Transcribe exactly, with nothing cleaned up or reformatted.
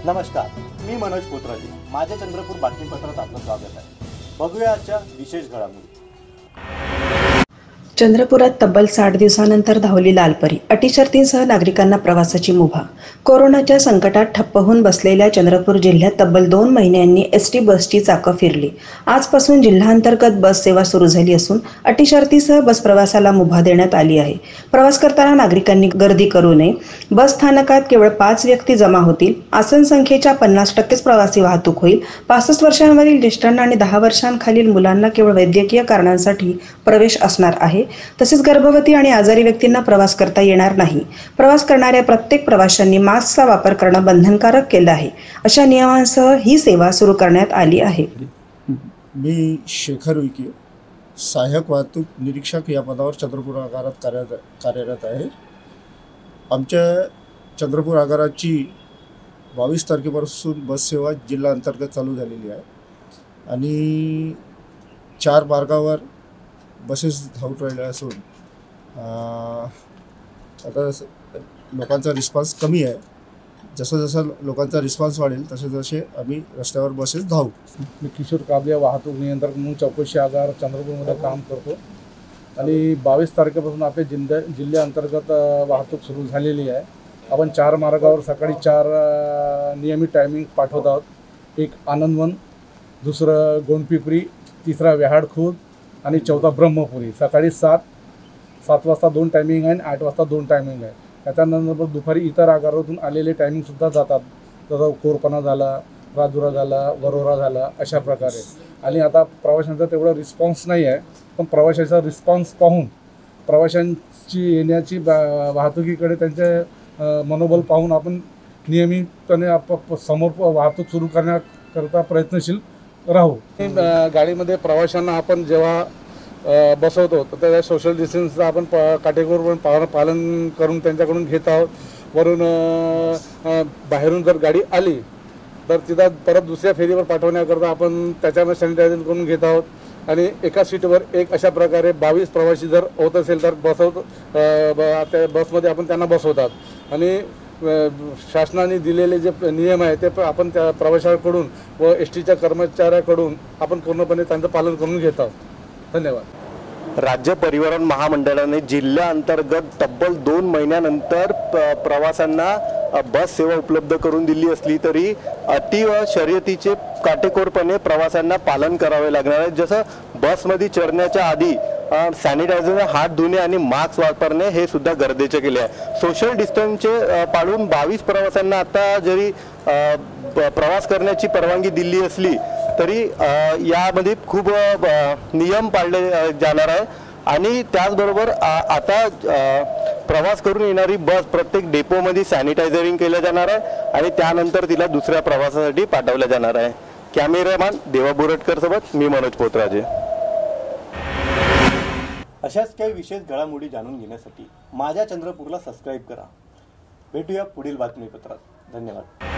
नमस्कार, मी मनोज कोतराजी. माझ्या चंद्रपूर बातमीपत्रात आपलं स्वागत आहे. बघूया आजच्या विशेष घडामोडी. चंद्रपुरात तब्बल साठ दिवसानंतर धावली लालपरी. अटी शर्तींसह नागरिकांना प्रवासाची मुभा. कोरोनाच्या संकटात ठप्प होऊन बसलेल्या चंद्रपूर जिल्ह्यात तब्बल दोन महिन्यांनी एस टी बसची चाकं फिरली. आजपासून जिल्हांतर्गत बस सेवा सुरू झाली असून अटी शर्तीसह बस प्रवासाला मुभा देण्यात आली आहे. प्रवास करताना नागरिकांनी गर्दी करू नये. बस स्थानकात केवळ पाच व्यक्ती जमा होतील. आसन संख्येच्या पन्नास टक्केच प्रवासी वाहतूक होईल. पासष्ट वर्षांवरील ज्येष्ठांना आणि दहा वर्षांखालील मुलांना केवळ वैद्यकीय कारणांसाठी प्रवेश असणार आहे. तसेच गर्भवती आणि आजारी व्यक्तींना प्रवास करता येणार नाही. प्रवास करणाऱ्या प्रत्येक प्रवाशांनी मास्कचा वापर करणं बंधनकारक केलं आहे. अशा नियमांसह ही सेवा सुरू करण्यात आली आहे. मी शेखर उईके, सहाय्यक वाहतूक निरीक्षक या पदावर चंद्रपूर आगारात कार्यरत कार्यरत आहे. आमच्या चंद्रपूर आगाराची बावीस तारखेपासून बस सेवा जिल्हा अंतर्गत चालू झालेली आहे आणि चार मार्गावर बसेस धावून राहिल्या असून आता लोकांचा रिस्पॉन्स कमी आहे. जसं जसं लोकांचा रिस्पॉन्स वाढेल तसे जसे आम्ही रस्त्यावर बसेस धावू. मी किशोर काबले, वाहतूक नियंत्रक म्हणून चौकशी आगार चंद्रपूरमध्ये काम करतो आणि बावीस तारखेपासून आपल्या जिल्ह्या जिल्ह्याअंतर्गत वाहतूक सुरू झालेली आहे. आपण चार मार्गावर सकाळी चार नियमित टायमिंग पाठवत आहोत. एक आनंदवन, दुसरं गोंडपिपरी, तिसरा व्याहाडखुर्द आणि चौथा ब्रह्मपुरी. सकाळी सात सात वाजता दोन टायमिंग आहे आणि आठ वाजता दोन टायमिंग आहे. त्याच्यानंतर दुपारी इतर आगारातून आलेले टायमिंगसुद्धा जातात. जसं कोरपणा झाला, राजुरा झाला, वरोरा झाला, अशा प्रकारे. आणि आता प्रवाशांचा तेवढा रिस्पॉन्स नाही आहे, पण प्रवाशांचा रिस्पॉन्स पाहून प्रवाशांची येण्याची बा वाहतुकीकडे त्यांचे मनोबल पाहून आपण नियमितपणे आप समोर वाहतूक सुरू करण्याकरता प्रयत्नशील राहू. गाडीमध्ये प्रवाशांना आपण जेव्हा बसवतो तर त्या सोशल डिस्टन्सचं आपण प काटेकोरपणे पा पालन करून त्यांच्याकडून घेत आहोत. वरून बाहेरून जर गाडी आली तर तिथं परत दुसऱ्या फेरीवर पाठवण्याकरता आपण त्याच्यामध्ये सॅनिटायझर करून घेत आहोत. आणि एका सीटवर एक अशा प्रकारे बावीस प्रवासी जर होत असेल तर बसवतो त्या बसमध्ये आपण त्यांना बसवतात. आणि शासनाने दिलेले जे नियम आहे ते आपण त्या प्रवाशांकडून व एस टीच्या कर्मचाऱ्याकडून आपण पूर्णपणे त्यांचं पालन करून घेत आहोत. धन्यवाद. राज्य परिवहन महामंडळाने जिल्ह्याअंतर्गत तब्बल दोन महिन्यानंतर प्रवाशांना बस सेवा उपलब्ध करून दिली असली तरी अटी व शर्यतीचे काटेकोरपणे प्रवाशांना पालन करावे लागणार आहे. जसं बसमध्ये चढण्याच्या आधी सॅनिटायझर, हात धुणे आणि मास्क वापरणे हे सुद्धा गरजेचे केले आहे. सोशल डिस्टन्सचे पाळून बावीस प्रवाशांना आता जरी प्रवास करण्याची परवानगी दिली असली तरी यामध्ये खूप नियम पाळले जाणार आहे. आणि त्याचबरोबर आता प्रवास करून येणारी बस प्रत्येक डेपोमध्ये सॅनिटायझरिंग केलं जाणार आहे आणि त्यानंतर तिला दुसऱ्या प्रवासासाठी पाठवलं जाणार आहे. कॅमेरामॅन देवा बोरटकर सोबत मी मनोज कोतराजे. अशाच काही विशेष घडामोडी जाणून घेण्यासाठी माझ्या चंद्रपूरला सबस्क्राईब करा. भेटूया पुढील बातमीपत्रात. धन्यवाद.